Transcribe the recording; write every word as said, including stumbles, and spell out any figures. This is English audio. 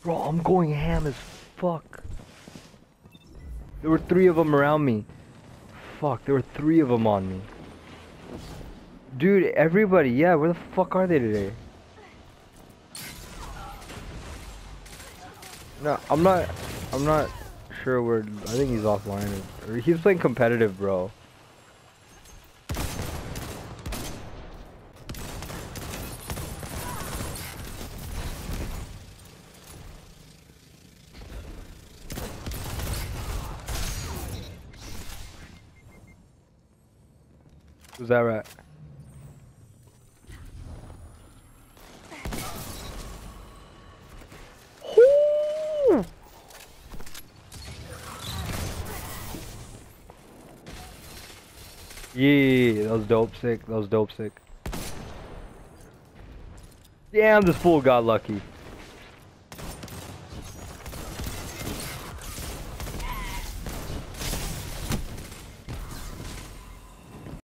Bro, I'm going ham as fuck. There were three of them around me. Fuck, there were three of them on me. Dude, everybody, yeah, where the fuck are they today? No, I'm not, I'm not sure where, I think he's offline. Or he's playing competitive, bro. Is that right? Yeah, that was dope sick. That was dope sick. Damn, this fool got lucky.